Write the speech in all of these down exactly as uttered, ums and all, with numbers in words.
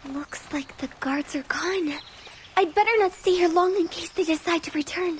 Looks like the guards are gone. I'd better not stay here long in case they decide to return.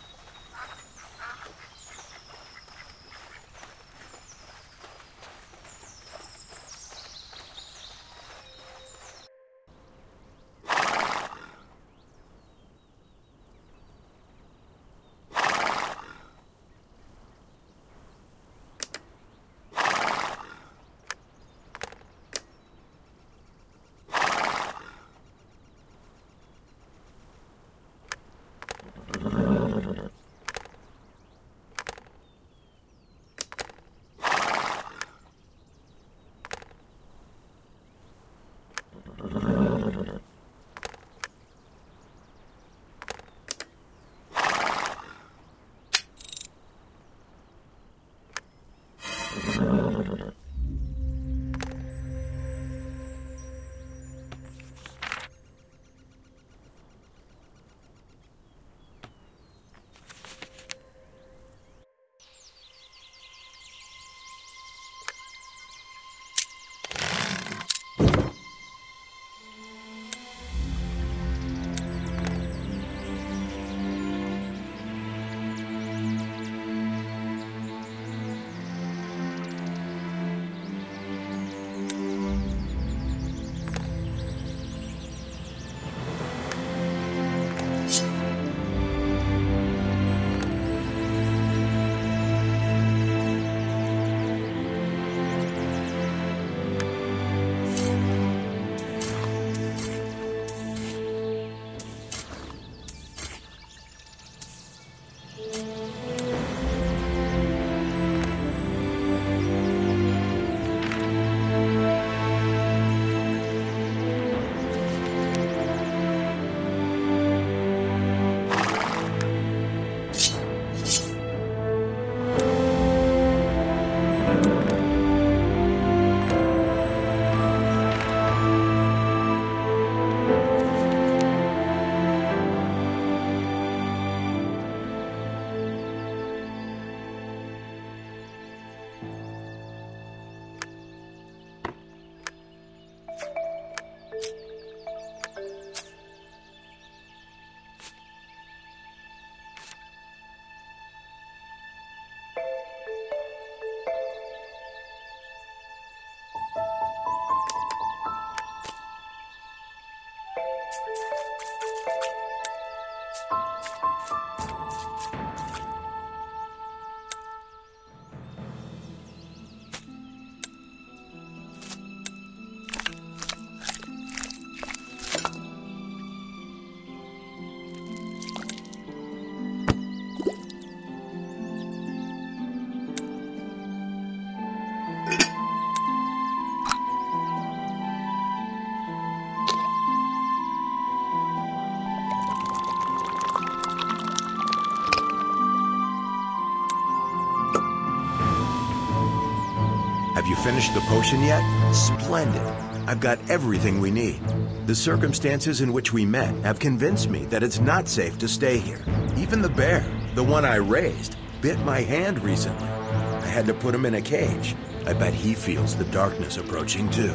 Have you finished the potion yet? Splendid. I've got everything we need. The circumstances in which we met have convinced me that it's not safe to stay here. Even the bear, the one I raised, bit my hand recently. I had to put him in a cage. I bet he feels the darkness approaching too.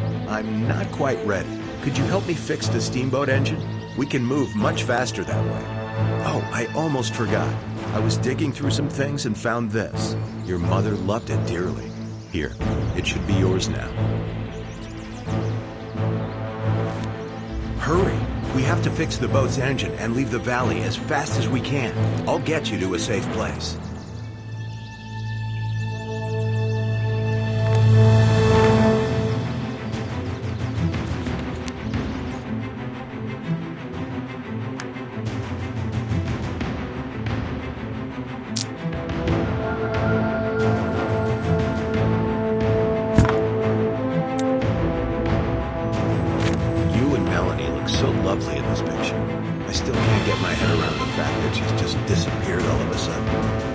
I'm not quite ready. Could you help me fix the steamboat engine? We can move much faster that way. Oh, I almost forgot. I was digging through some things and found this. Your mother loved it dearly. Here, it should be yours now. Hurry! We have to fix the boat's engine and leave the valley as fast as we can. I'll get you to a safe place. Lovely in this picture. I still can't get my head around the fact that she's just disappeared all of a sudden.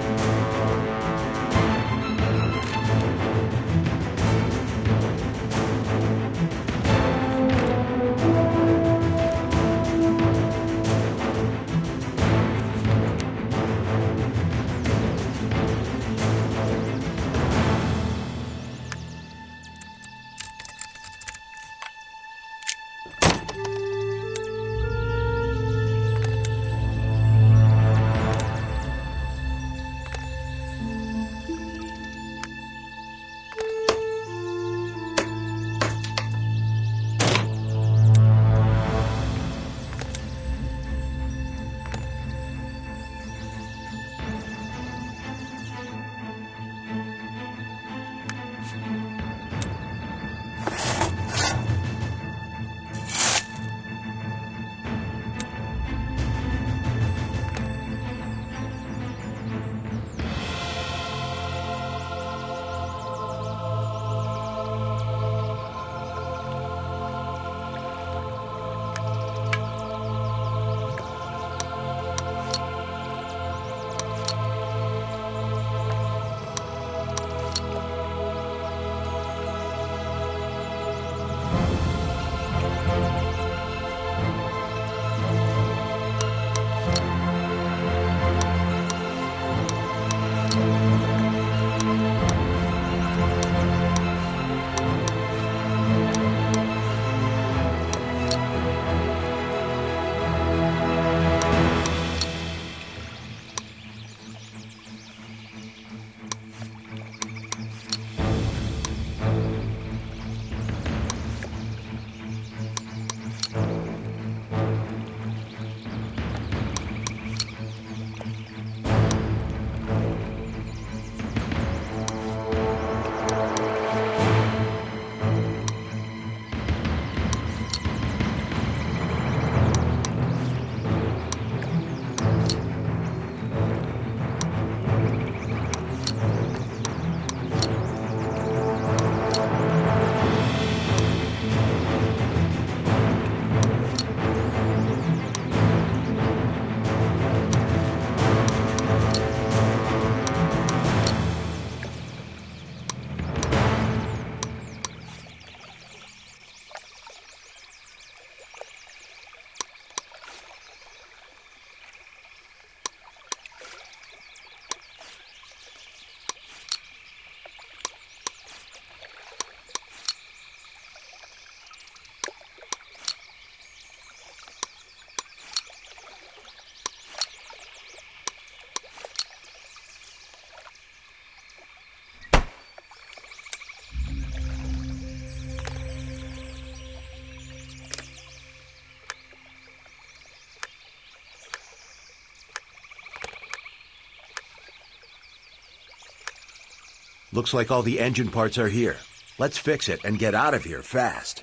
Looks like all the engine parts are here. Let's fix it and get out of here fast.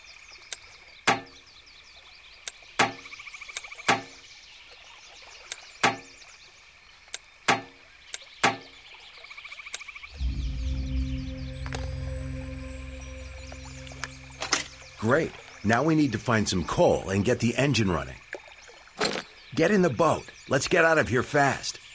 Great. Now we need to find some coal and get the engine running. Get in the boat. Let's get out of here fast.